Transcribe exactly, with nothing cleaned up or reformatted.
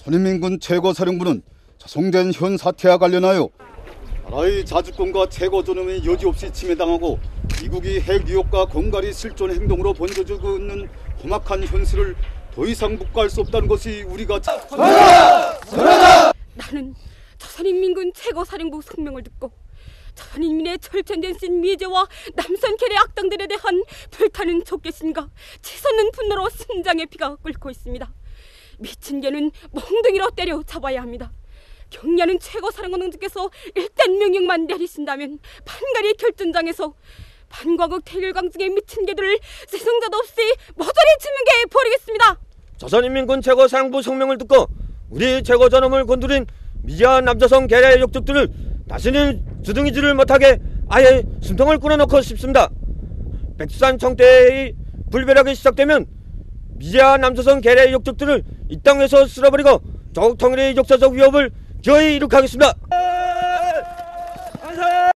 선인민군 최고사령부는 송전 현 사태와 관련하여 나라의 자주권과 최고 존엄이 여지없이 침해당하고 미국이 핵 위협과 공갈이 실존 행동으로 번져주고 있는 험악한 현실을 더 이상 묵과할 수 없다는 것이 우리가 전하! 전하! 나는 조선인민군 최고사령부 성명을 듣고 조선인민의 철천된 신 미제와 남선 계례 악당들에 대한 불타는 족개심과 치솟는 분노로 심장의 피가 끓고 있습니다. 미친 개는 몽둥이로 때려 잡아야 합니다. 경리하는 최고사령관님께서 일단 명령만 내리신다면 판가리 결전장에서 반과국 태일강증의 미친 개들을 세상자도 없이 모조리 치명해 버리겠습니다. 조선인민군 최고사령부 성명을 듣고 우리 최고 전엄을 건드린 미제와 남조선 계례 역적들을 다시는 주둥이질을 못하게 아예 숨통을 끊어놓고 싶습니다. 백두산 청대의 불벼락이 시작되면 미제와 남조선 계례 역적들을 이 땅에서 쓸어버리고 조국 통일의 역사적 위협을 기어이 이룩하겠습니다.